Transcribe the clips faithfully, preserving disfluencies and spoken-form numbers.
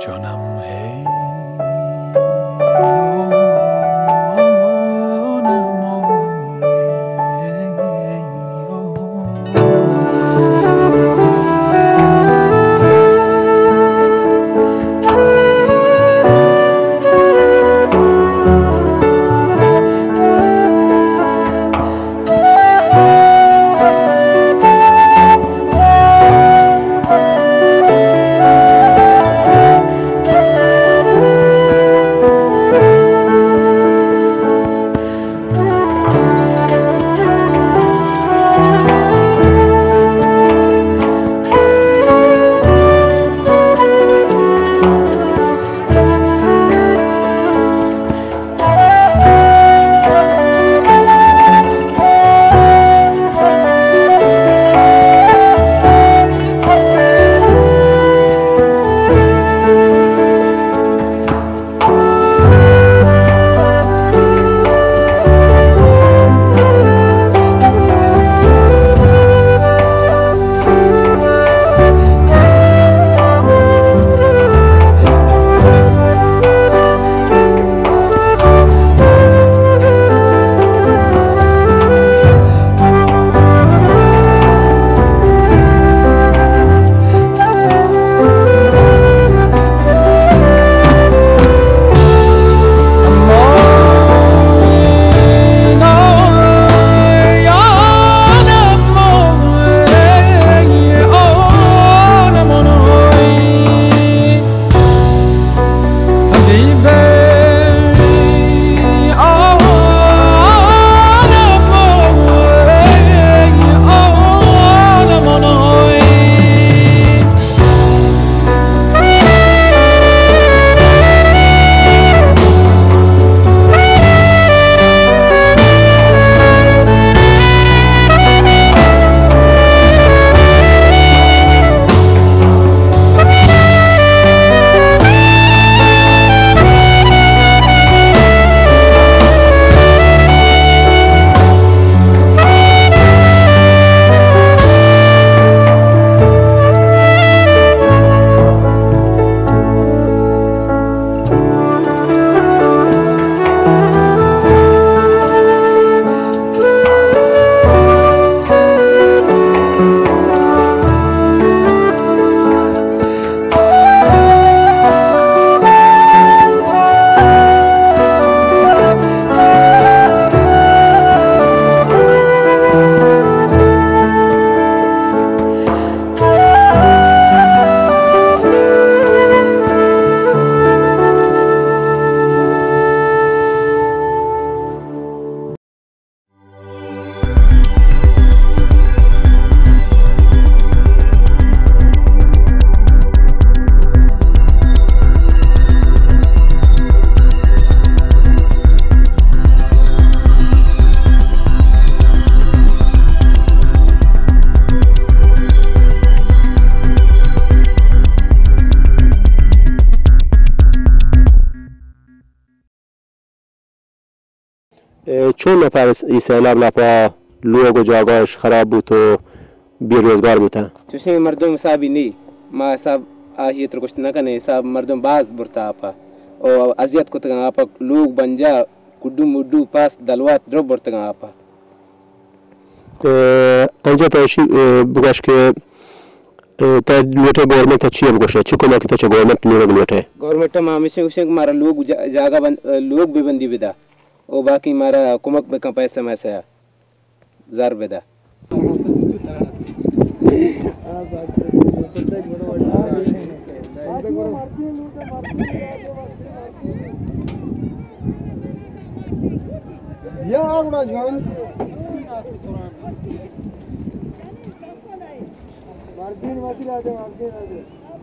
جانم هی چون نفر این سیلاب لپا لوگ و جاگاش خراب بود و بیروزگار بودن چون مردم حسابی نی ما حساب آهی ترکشت نکنه حساب مردم باز برتا آپا و اذیت کتگان آپا لوگ بنجا کدو مدو پاس دلوات درو برتگان آپا انجا تاشی بگوش که تا لوٹے گورنمنٹ اچھی ہے بگوش اچھی کنا کتا چا گورنمنٹ لوگ لوٹے گورنمنٹ ما ہمیشہ اسے مارا لوگ جاگا لوگ بھی بندی بدا او باقی مارا کمک میں کم پیسہ میں سے زار بدا یا اگڑا جان مارجین واتی راجا مارجین راجا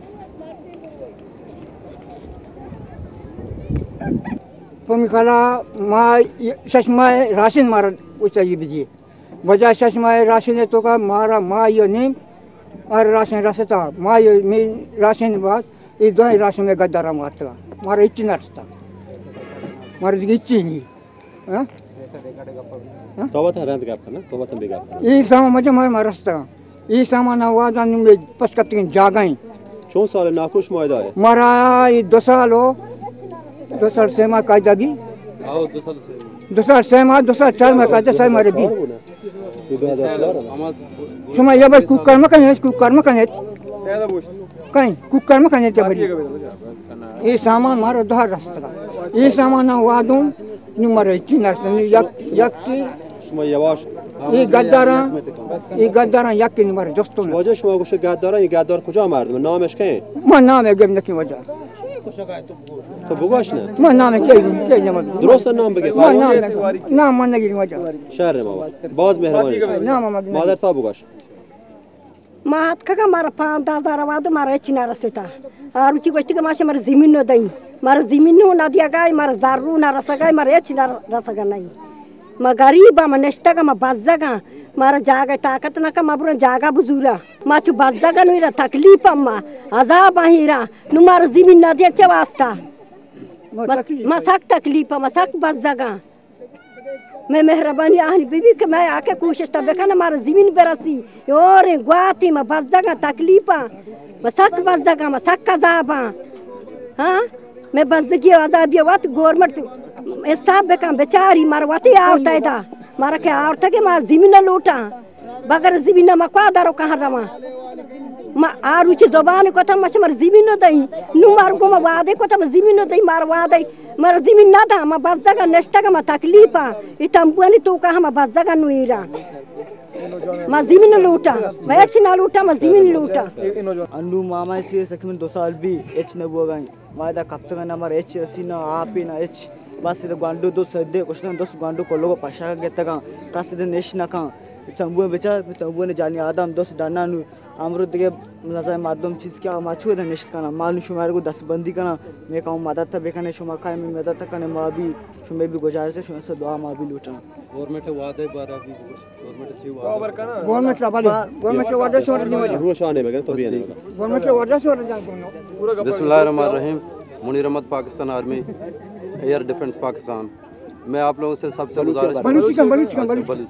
پمیکالا ما ششمای راشن مار اوچائی بجی وجہ ششمای راشن تو کا مارا ما یہ نیم اور راشن راستا ما یہ میں راشن بعد یہ دو راشن میں گدارا مارتا مارا اچھی نرستا مارا اچھی نہیں ہاں توبہ تھا رند گاپ نا توبہ تھا بیگا یہ سامان مجھے مار مارستا یہ سامان آواز آنے میں پس کتیں جاگائیں चौं साल नाखुश मायदा है मारा ये दो साल हो दो साल से मार कायदा भी आओ दो साल से दो साल से मार दो साल चार में कायदा से मारे भी ये दो हजार cuma ya bar kukar makan है kukar makan है कहीं कुकर makan है जबरी ये सामान मारो दो रास्ता ये सामान वादों नुमारे तीन रास्ता yak yakki شما yavaş ये गद्दारा ये गद्दारा yakki नुमारे दोस्तों ने وجه شما گوشه گدارا این گدار کجا مردم نامش که ما نام है गम नकी वजह تو بگوش نه ما نام है क्या क्या नमक درست نام بگید ما نام نام من नगी वजह شهر ما باز مهربانی نام ما مادر تا بگوش मात का मारा पाँच दस हजार वाद मारा चिना रसेता और उची गोष्ठी का मासे मारा जमीन न दई मारा जमीन न ना दिया गाय मारा जारू ना रसा गाय मारा चिना रसा नहीं मा गरीब मा नेस्टा का मा बाजा का मारा जागा ताकत ना का माबुरा जागा बुजुरा मा चु बाजा का नुरा तकलीफ अम्मा अजाब आहिरा नु मारा जमीन ना दिया चवास्ता मा सक तकलीफ मा सक बाजा का मैं मेहरबानी आहनी बीबी के मैं आके कोशिश तब देखा ना मारा जमीन बेरसी और गुआती में बज्जा का तकलीफा मसक बज्जा का मसक कजाबा हाँ मैं बज्जा की आजादी वात गवर्नमेंट हिसाब बेका बेचारी मार वाती आवता है दा मारा के आवता के मार जमीन लूटा बगर जमीन मकवा दारो कहाँ रवा मा आरु ची जबान को था मच मर जमीन दई नु मार को मा वादे को था जमीन दई मार वादे मर जमीन ना था मा बज्जा का नेस्टा का मा तकलीफा इतंपुआनी तो का हम बज्जा का नुईरा मा जमीन लूटा बैच ना लूटा मा जमीन लूटा अन्नू मामा इसे सखमन दो साल भी एच न बुआ गई मायदा कप्तन ना मर एच सीना आपी ना एच बस इधर गांडू दो सदे कुछ ना दस गांडू को लोगो पशा के तका तास इधर नेश ना का चंबुए बेचा चंबुए ने जानी आदम दस डाना नु अमरुद के नजर माध्यम चीज क्या माचू इधर नेश का ना मालूम शुमार को दस बंदी का ना मैं कहूँ मदद था बेखने शुमा खाए में मदद था कने माँ भी शुमे भी गुजारिश है शुमे से दुआ माँ भी लूटा गवर्नमेंट वादे बारा भी गवर्नमेंट ची वादे गवर्नमेंट वादे गवर्नमेंट वादे छोड़ दी वजह रोश आने में तो भी नहीं गवर्नमेंट वादे छोड़ दी बिस्मिल्लाहिर्रहमानिर्रहीम Munir Ahmad Pakistan army air defence Pakistan मैं आप लोगों से सबसे गुजारिश बलूचिस्तान बलूचिस्तान बलूच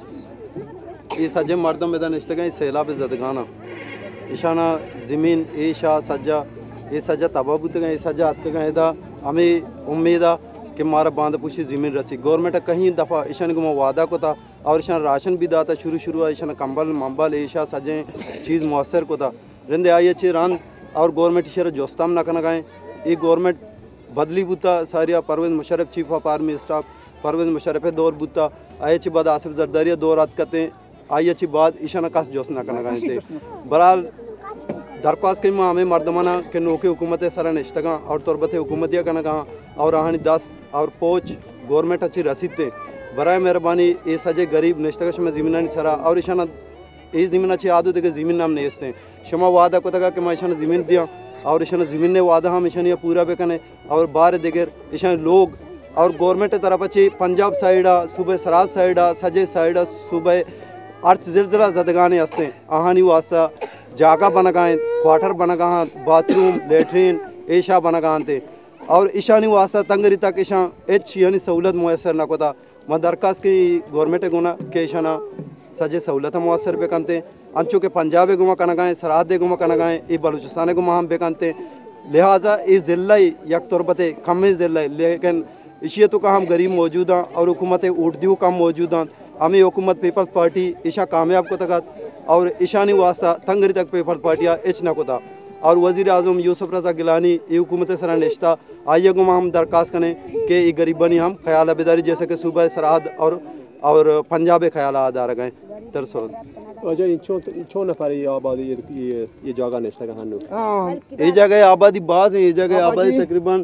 ये सज्जे मर्दम में निश्तगें सैलाब जदगाना ईशाना ज़मीन ईशा सज्जा ये सज्जा तबाबूत गए सज्जा अत गए था हमें उम्मीद है कि मारा बांध पुशी ज़मीन रसी गवर्नमेंट कहीं दफ़ा ईशान को वादा को था और ईशान राशन भी दाता शुरू शुरू ईशान कंबल मंबल ईशा सज्जे चीज़ मुअसर को था रिंदे आई अच्छी रान और गवर्नमेंट इशार जोस्ताम ना करना गए ये गवर्नमेंट बदली बुता सारिया Pervez Musharraf chief of army staff Pervez Musharraf दौर बुता आई अच्छी बाद आसिफ जरदारिया दौर रात करते आई अच्छी बात ईशाना कास जोश ना करना गए थे बहरहाल दरख्वास्त कई हमें मर्दमाना के नौके हुकूमत सरा नश्तगा और तुरबत हुकूमतिया करना कहाँ और आहनी दस और पोच गवर्नमेंट अच्छी रसीद थे बराए मेहरबानी ये सजे गरीब नश्तगा शमा ज़मीना सरा और ईशाना ये ज़मीन अच्छी आदत है कि ज़मीन नाम नेस्ते शमा वादा को तक कि मैं ईशाना ज़मीन दिया और ईशाना ज़मीन ने वादा हम ईशान पूरा बेकने और बाहर दिगर ईशान लोग और गवर्नमेंट तरफ अच्छी पंजाब साइडा सूबे सराज साइडा सजे साइडा सूबे अर्थ जिलजिला जदगाने हंसते आहानी वास्ता जागा बना गए क्वार्टर बना गए बाथरूम लेटरिन ऐशा बना गए थे और ईशानी वास्ता तंगरी तक ईशा एच यानी सहूलत मुयसर न कोता मैं दरख्वास्त की गवर्नमेंट गुना के ईशाना सजे सहूलत मुयसर बेकनते अंचो के पंजाब गुमा कना गए सराहद गुमा कना गए ये बलूचिस्तान गुमा हम बेकनते लिहाजा इस जिले यक तुरबते कम जिले लेकिन इसी तो का हम गरीब मौजूद हैं और हुकूमत उर्दू कम मौजूद हैं हमें हुकूमत पीपल्स पार्टी ईशा कामयाब को तक और ईशानी वास्ता तंगरी तक पीपल्स पार्टियाँ एच न कोता और वज़ीर आज़म यूसुफ रज़ा गिलानी ये हुकूमत सरा नश्ता आइए गुमा हम दरख्वास्त करें कि ये गरीबनी हम ख्याल बेदारी जैसे कि सूबह सरहद और और पंजाब ख्याल आदार गए तरसो अच्छा छो नफर ये आबादी ये ये जगह नश्ता का हनु ये जगह आबादी बाज है ये जगह आबादी तकरीबन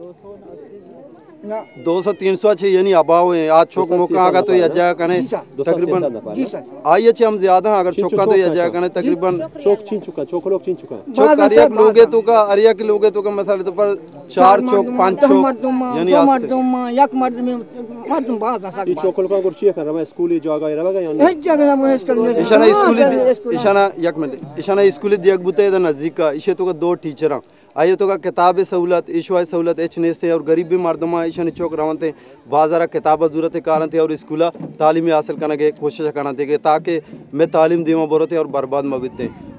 दो सौ तीन सौ अच्छे यानी अभाव है आज चौक मौका आगा तो यह जगह कने तकरीबन आई अच्छे हम ज्यादा अगर चौका तो यह जगह कने तकरीबन चौक छीन चुका चौक लोग छीन चुका चौक अरिया के लोगे तो का अरिया के लोगे तो का मसले तो पर चार चौक पांच चौक यानी मर्दम यक मर्द में मर्दम बात ये चौक लोग का कुर्सी कर रहा है स्कूल ही जगह रहा है यानी एक जगह में इसका ईशाना स्कूल ईशाना यक मिनट ईशाना स्कूल दिया बुते दा नजदीक का इसे तो का दो टीचर आइए तो का किताब सहूलत ईशवा सहूलत एच नेस्ते और गरीब भी मर्दमा ईशानी चौक रवनते बाजारा किताब जरूरत कारण थे और स्कूला तालीम हासिल करने के कोशिश करना थे ताकि मैं तालीम दीमा बरोते और बर्बाद मबिते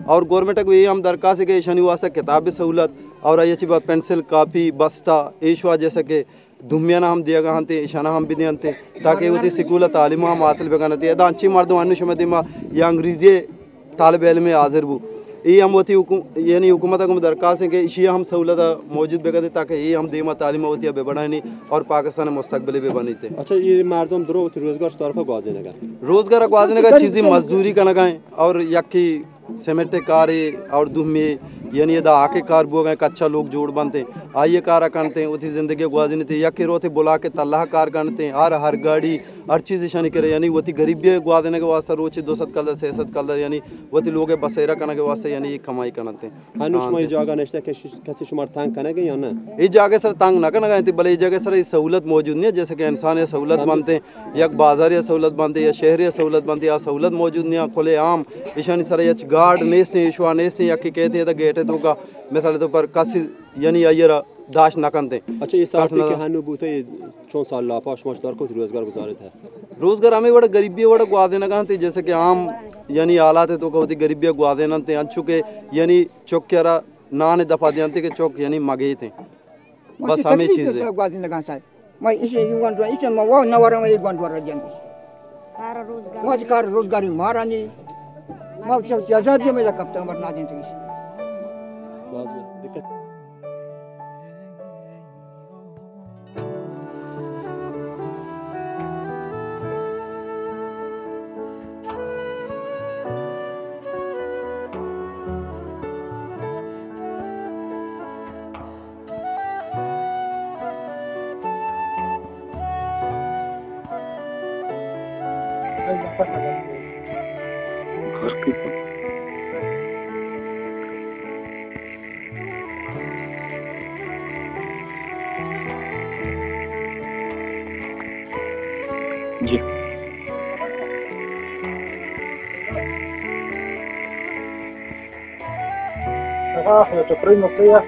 और गवर्नमेंट को ये हम दरखास्त है कि ईशानी वास्ते किताबी सहूलत और ये बात पेंसिल कापी बस्ता ईशवा जैसे कि दुमिया ना हम दिया गया हंते ईशाना हम भी नहीं हंते ताकि वो स्कूल तालीम हम हासिल बेगाना थी अदा अच्छी मर्द अन्य शुमदी मा या अंग्रेजी तालब इल्म में हाजिर बू ये हम होती यानी हुकूमत को दरखास्त है कि इसी हम सहूलत मौजूद बेगा दे ताकि ये हम दीमा तालीम होती है बेबड़ानी और पाकिस्तान मुस्तकबिल भी बनी थे। अच्छा ये मर्दम दरो रोजगार तरफ गवाजने का रोजगार गवाजने का चीज़ें मजदूरी का लगाएं और यकी सेमेटे कार और दुमे यानी ये आके कार बो गए कच्चा लोग जोड़ बनते आइए कार करते हैं उसी ज़िंदगी गुआजनी थी या कि रोते बुला के तल्लाह कार करते हैं हर हर गाड़ी हर चीज़ ईशानी करे यानी वो गरीबी गुआ देने के वास्ते रोचे दो सत कलर से सत कलर यानी वो लोग बसेरा करने के वास्ते यानी ये कमाई करते हैं। हाँ जगह नशा कैसे शुमार तंग करने के या ना ये जगह सर तंग ना करना गए भले ये जगह सर ये सहूलत मौजूद नहीं है जैसे कि इंसान या सहूलत बनते हैं या बाजार या सहूलत बनते या शहर या सहूलत बनती या सहूलत मौजूद नहीं खुले आम ईशानी सर या गार्ड नेस्ते ईशवा नेस्ते या कि कहते हैं गेट है तो का मिसाल तो पर कासी यानी आइए दाश ना करते। अच्छा ये साथ के हानु बूते चौं साल लापा शुमार को रोजगार गुजारे थे रोजगार हमें बड़ा गरीबी बड़ा गुआ देना कहते जैसे कि आम यानी हालात है तो कहती गरीबी गुआ देना थे अच्छु के यानी चौक क्या ना ने दफा दिया कि चौक यानी मगे थे बस हमें चीज़ है मैं इसे युवान तो इसे मैं वो नवारा में एक बंद वाला जंग कार रोजगार मैं कार रोजगारी मारा नहीं मैं सब आजादी में कब तक मरना दें तो दिक्कत जी Ah, to primo pria.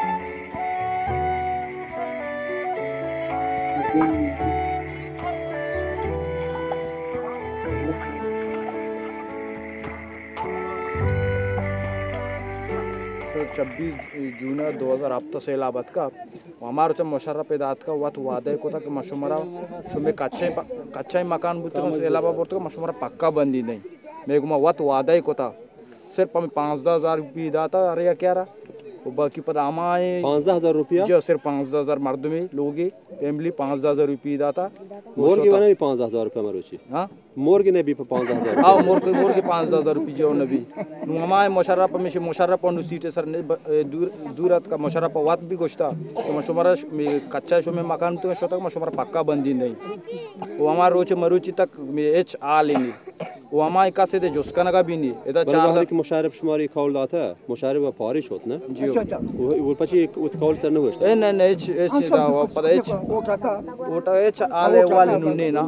छब्बीस जून दो हज़ार हफ्ता से इलाहाबाद का हमारे चम मुशर्रफ इदात का वत वादे को था कि मशुमरा तुम्हें कच्चे कच्चा ही मकान बुत से इलाहाबाद बोलते मशुमरा पक्का बंदी नहीं मेरे को वत वादे को था सिर्फ हमें पाँच दस हज़ार रुपये दा था अरे या क्या रहा वो बाकी पर हमारे पाँच दस हज़ार रुपया जो सिर्फ पाँच दस हज़ार मर्द में लोग फैमिली पाँच दस हज़ार रुपये दा था मोर की बना भी पाँच दस हज़ार रुपया मरुची हाँ मोर की ने भी पाँच दस हज़ार हाँ मोर के मोर के पाँच दस हज़ार रुपये जो नबी हमारे मुशर्रफ में से मुशर्रफ और सीटें सर ने दूर दूरत का मुशर्रफ वात भी गोश्ता तो मशुमरा कच्चा शो में मकान तो शो तक मशुमरा पक्का बंदी नहीं वो हमारे रोचे मरुची तक एच आ लेंगे वो हमारे का से जोस्का नगा भी नहीं इधर चार की मुशारफ शुमारी खौल दाता मुशारफ फारिश होत ना जी वो वो पची एक खौल सर न होता ए नहीं नहीं एच एच दा वो पता एच ओटा एच आले वाले नुने ना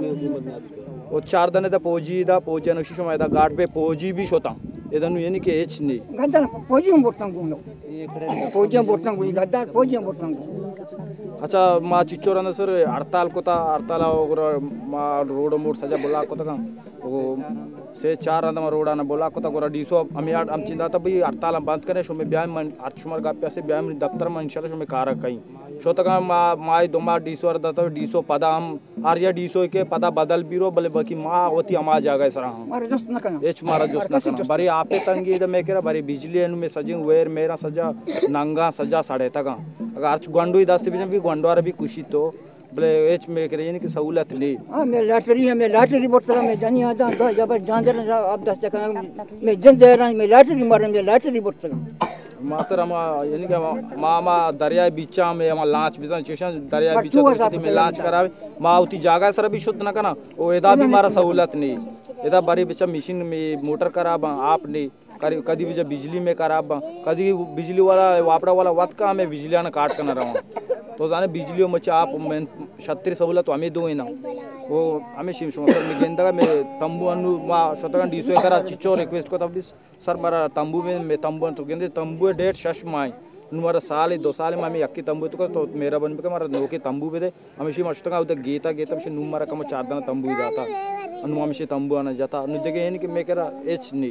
वो चार दने दा पोजी दा पोजी न शिशो मायदा गार्ड पे पोजी भी शोता इधर यानी कि एच नहीं गद्दार पोजी हम बोलता हूं पोजी हम बोलता हूं गद्दार पोजी हम बोलता हूं अच्छा माँ चिच्चोर अंदर सर हड़ताल को था हड़ताल और माँ रोड मोड सजा बोला को था वो से चार अंदर रोड आना बोला को था गोरा डीसो हम यार हम चिंता था भाई हड़ताल बंद करें शो में ब्याह में आठ शुमार का पैसे ब्याह में दफ्तर में इंशाल्लाह शो में कार कहीं शो तक माँ माँ दो माँ डीसो और दाता डीसो पदा हम आर्या डीसो के पदा बदल बीरो भले बाकी माँ होती हम आ जाएगा सर हम एच मारा जोश न करना बड़ी आपे तंगी इधर मैं कह रहा बड़ी बिजली में सजिंग वेर मेरा सजा नंगा सजा साढ़े तक अगर आज गंडू दस से भी गंडवार भी खुशी तो बोले एच में कह रही कि सहूलत नहीं हाँ मैं लॉटरी है मैं लॉटरी बोल रहा मैं जानी आता हूँ जब जान दे रहा अब दस तक मैं जन दे रहा मैं लॉटरी मार मैं लॉटरी बोल रहा माँ सर हम यानी कि माँ माँ दरिया बीचा में हम लांच बिजन चेशन दरिया बीचा में लांच करावे माँ उती जागा सर भी शुद्ध न करना वो एदा भी मारा सहूलत नहीं एदा बारी बिचा मशीन में मोटर करा आप नहीं कदी भी जब बिजली में करा कदी बिजली वाला वापड़ा वाला वत का हमें बिजली आना काट करना रहा तो जाने बिजली मचे आप छत्तीर सहूलत हमें दो है ना वो हमें शिम सर में गेंदा में तंबू अनु मा शतगन डीसो करा चिचो रिक्वेस्ट को तब सर मारा तंबू में मैं तंबू तो गेंदे तंबू डेट शश माई नुमारा साल दो साल में हमें यक्की तंबू तो तो मेरा बन पे हमारा नोके तंबू पे दे हमें शिम अष्टका उधर गीता गीता में नुमारा कम चार दाना तंबू ही जाता नु हमें तंबू आना जाता नु जगह है कि मैं कह रहा एच नहीं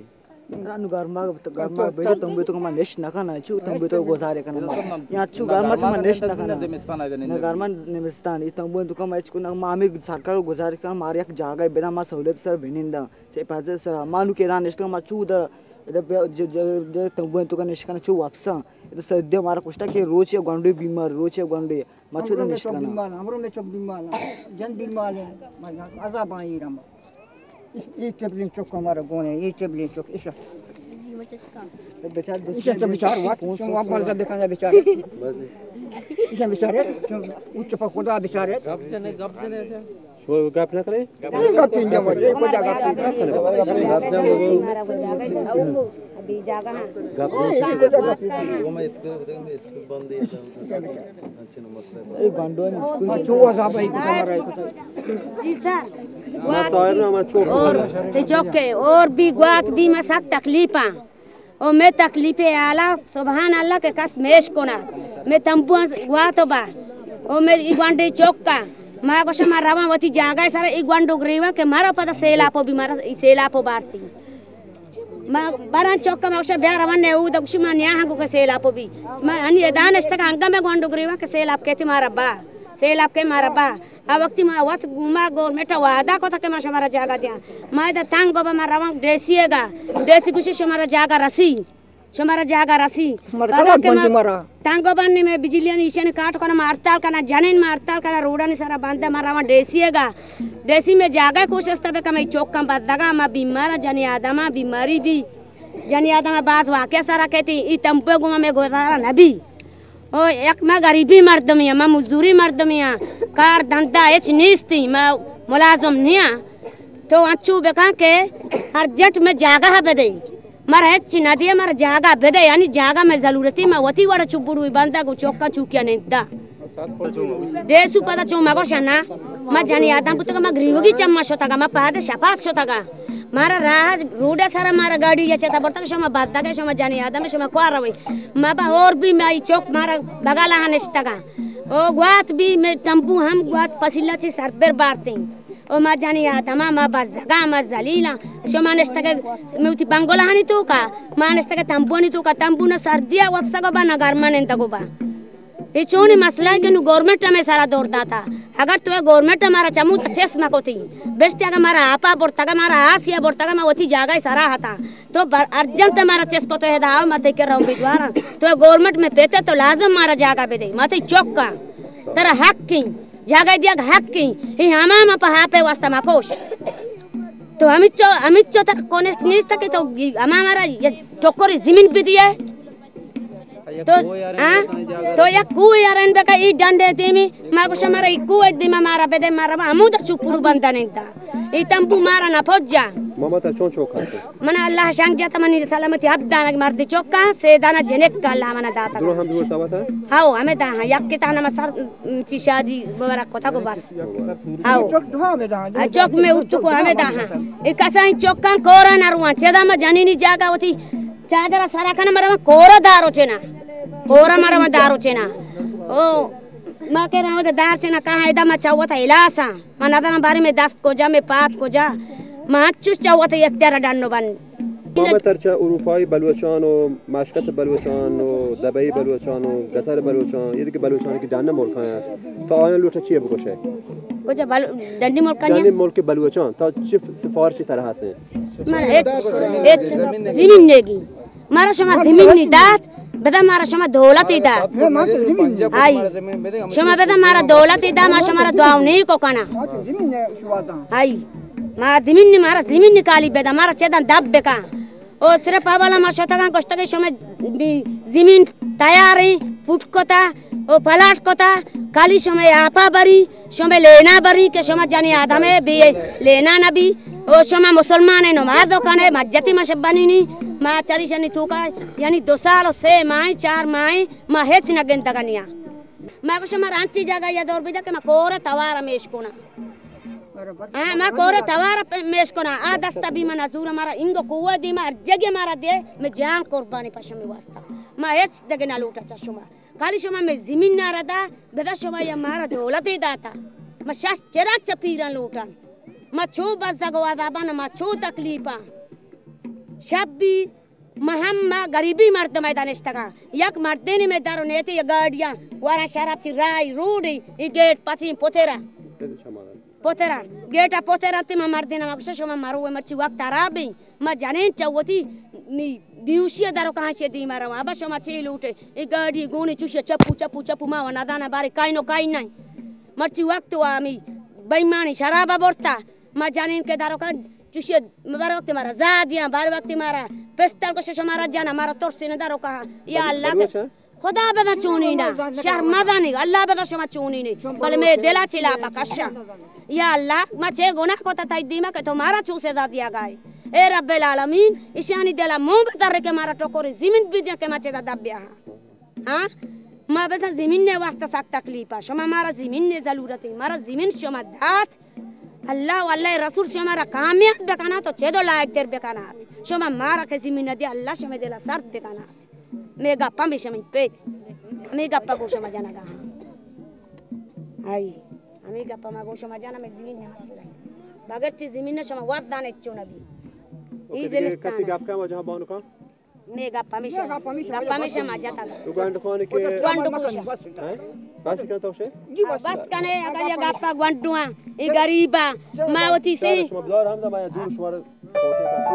रानू गारमा गारमा बेटे तंबू तो कमा नेश ना खाना चु तंबू तो गुजारे करना यहाँ चु गारमा कमा नेश ना खाना ना गारमा निमिस्तान ये तंबू तो कमा चु ना मामी सरकार गुजारे करना मारे एक जगह बेना मा सहूलियत सर भिनिंदा से पाजे सर मानु के रान नेश कमा चु द इधर जो जो तंबू तो का नेश करना चु वापसा इधर सद्य मारा कुछ के रोज ये गांडे बीमार रोज ये गांडे माचु द नेश करना हमरो में सब बीमार जन बीमार है आजाब आई राम ये टेबलिंग चौक हमारा कौन है ये टेबलिंग चौक ऐसा बेचार दूसरे बेचार वाट वहाँ पर जब देखा जाए बेचार इसे बेचारे उच्च पकोड़ा बेचारे गप चले गप चले ऐसा वो गप ना करे गप तीन जगह ये को जगह पे गप करे गप जब वो अभी जागा ना गप को जगह पे वो मैं इसको बताऊंगा स्कूल बंद है अच्छे नमस्ते ये गांडो स्कूल में जो आजाब आई को हमारा है जी सर मैं साइड में मैं चौक और ते चौक के और भी गुआत भी मैं सब तकलीफा और मैं तकलीफे आला सुभान अल्लाह के कस मेश कोना मैं तंबू गुआत बा और मैं ई गांडे चौक का माँ को शमा रामावती जागा सारा ई गांडो ग्रेवा के मारा पता सेलापो भी मारा सेलापो बारती माँ बारह चौक का माँ ब्याह रवन ने वो दक्षिण माँ न्याह को के सेलापो भी माँ अन्य दानश तक अंगा में गांडो ग्रेवा के सेलाप कहते मारा बा सेलाप के मारा बा अब वक्त माँ वक्त घुमा गवर्नमेंट वादा को तक माँ हमारा जागा दिया माँ इधर तांग बाबा माँ रवा डेसिएगा डेसी कुछ हमारा जागा रसी हमारा जागा रसी तांग बाबा ने मैं बिजली नीचे ने काट कर मारताल करना जाने मारताल करना रोड़ा ने सारा बांधा मारा वहाँ डेसिएगा डेसी में जागा कुछ तब का मैं चौक का बदगा माँ बीमार जनी आदमा बीमारी भी जनी आदमा बात वाक्य सारा कहती ई तंपे गुमा में गोदारा नबी ओ एक मैं गरीबी मर्दमिया मैं मजदूरी मर्दमिया कार धंधा एच नीस्ती मैं मुलाजम निया तो अच्छू बेका के अर्जेंट में जागा है बदई मर एच नदिया मर जागा बदई यानी जागा में जरूरती मैं वती वड़ा चुबुड़ू बंदा को चौका चुकिया नहीं दा देसु पता चो मगो शना मैं जानी आता पुत का मैं ग्रीवगी चम्मा शोता का मैं पादे शपात शोता का मारा राज रोडे सारा मारा गाड़ी ये चता बर्तन शमा बात के शमा जानी आता में शमा क्वार रवई मापा और भी मैं चौक मारा बगाला हनेस्ता का ओ गुआत भी मैं टम्पू हम गुआत पसीला ची सर पर बारते ओ माँ जानी आता माँ माँ बस जगह माँ जलीला शमा नेस्ता के मैं उठी बंगोला हनी तो का माँ नेस्ता के तंबू नहीं तो का तंबू न सर्दिया वक्सा को बा न गर्मा नहीं तको बा ये चोनी मसला है कि नु गवर्नमेंट में सारा दौड़ता था अगर तो गवर्नमेंट हमारा चमू चेस में को थी बेस्ते अगर हमारा आपा बोलता का हमारा आसिया बोलता का मैं वही जागा सारा था तो अर्जेंट हमारा चेस को तो है दाव मत कर रहा हूँ बिजवारा तो गवर्नमेंट में पेते तो लाजम हमारा जागा पे दे मत चौक का तेरा हक की जागा दिया हक की ये हमारा पहा पे वास्ता माकोश तो अमित चो अमित चो तक कोने नीच तक तो हमारा टोकरी जमीन पे दिया है तो हाँ तो या कुए यार इन बेका ई डंडे तेमी माँ को शमारा ई कुए दिमा मारा बेदे मारा हमू तक चुपुरु बनता नहीं था ई तंबू मारा ना फौजा मामा तर चों चौक खाते मना अल्लाह शंक जाता मनी सलामती अब दाना मार दे चौका से दाना जनेक का अल्लाह मना दाता दोनों हम भी बोलता हुआ था हाँ हमें दा हाँ यक के ताना मसर ची शादी बवरा कोथा को बस हाँ चौक में उठ्तु को हमें दा हाँ एक कसाई चौक का कोरा नरुआ चेदा में जानी नहीं जागा होती चादरा सारा खाना मरा कोरा दारो चेना कोरा मरा में दारो चेना ओ माँ कह रहा हूँ दार चेना कहाँ इधर मैं चाहूँ था इलासा मैं नदाना बारे में दस को जा मैं पाँच को जा मैं चुस चाहूँ था एक तेरा डांडो बन मामा तरचा उरुफाई बलूचानो माशकत बलूचानो दबई बलूचानो गतर बलूचान ये देखिए बलूचान की डांडा मोल खाया तो आयन लुटा चाहिए बुकोश है कुछ बल डंडी मोल खाया डंडी मोल के बलूचान तो चिप सिफारिश तरह से मैं एक एक ज़मीन नेगी मारा शमा ज़मीन नहीं दात बेटा मारा शमा दौलत ही दात आई शमा बेटा मारा दौलत ही दात मारा शमारा दुआव नहीं को काना आई मारा ज़मीन नहीं मारा ज़मीन निकाली बेटा मारा चेदा दब बेका और सिर्फ आवाला मारा शोता का कष्ट के शमा ज़मीन तैयार है फुट कोता ओ पलाट कोता काली शमा आपा बरी शमा लेना बरी के शमा जानी आधा में भी लेना ना भी ओ शमा मुसलमान है नमाज दुकान है मस्जिद में शब्बानी नहीं माँ चरी शनि तूका यानी दो साल से माए चार माए माँ हेच न गेंद तगनिया माँ को शमा रांची जगह या दौर बिजा के माँ कोरे तवारा मेश कोना हाँ माँ कोरे तवारा मेश कोना आ दस्ता भी माँ नजूर हमारा इंगो कुआ दी माँ जगह मारा दे मैं जान कुर्बानी पशमी वास्ता माँ हेच दगे ना लूटा चशुमा काली शमा में जमीन ना रहा बेदा शमा या मारा दौलत ही दाता मैं शास चराग चपीरा लूटा मैं छू बस जगवा दाबा ना मैं छू तकलीफा शब्बी महम्मा गरीबी मर्द मैदानिश तका यक मर्देनी में दारो नेते ये गाड़ियां वारा शराब ची राई रूडी ये गेट पाची पोतेरा पोतेरा गेटा पोतेरा ते मैं मर्देना मगश शो मैं मारू मर्ची वक्त आराबी मैं जाने चावती मी बिउशिया दारो कहाँ से दी मारा वहाँ बस मैं चील उठे ये गाड़ी गोनी चुशिया चप्पू चप्पू चप्पू माँ वना दाना बारे काइनो काइन नहीं मर्ची वक्त हुआ मी बेईमानी शराबा बोलता मैं जाने इनके दारो का चुशिया बार वक्त मारा ज़ादियाँ बार वक्त मारा पिस्तल को शश मारा जाना मारा तोर्सी ने दारो कहाँ या अल्लाह खुदा बदा चुनी ना शर्मादा नहीं अल्लाह बदा शमा चुनी नहीं बल मैं दिला चिला पकशा या अल्लाह मैं चे गुनाह को तताई दीमा के तुम्हारा चूसे दा दिया गाय ए रब्बेल आलमीन ईशानी दिला मुंह बतर के मारा टोकोरी ज़मीन भी दिया के मचे दा दब्बिया हाँ माँ बस ज़मीन ने वास्ता साक तकलीफा शमा मारा ज़मीन ने ज़रूरत है मारा ज़मीन शमा दात अल्लाह अल्लाह रसूल शमा रा कामयाब बेकाना तो चेदो लायक तेर बेकाना शमा मारा के ज़मीन दिया अल्लाह शमे दिला सर्द बेकाना मैं गप्पा में शमी पे मैं गप्पा को शमा जाना गा आई हमें गप्पा में को शमा जाना मैं ज़मीन ने मसला है बगैर चीज़ ज़मीन ने शमा वाद दाने चुना भी ओके कैसी गप्पा में जहाँ बाउन का मैं गप्पा में शमा गप्पा में शमा जाता तो गंड कौन के गंड को शमा बस करता उसे बस कने अगर ये गप्पा गंडुआ ये गरीबा माँ होती से शमा हम तो मैं दूर शमार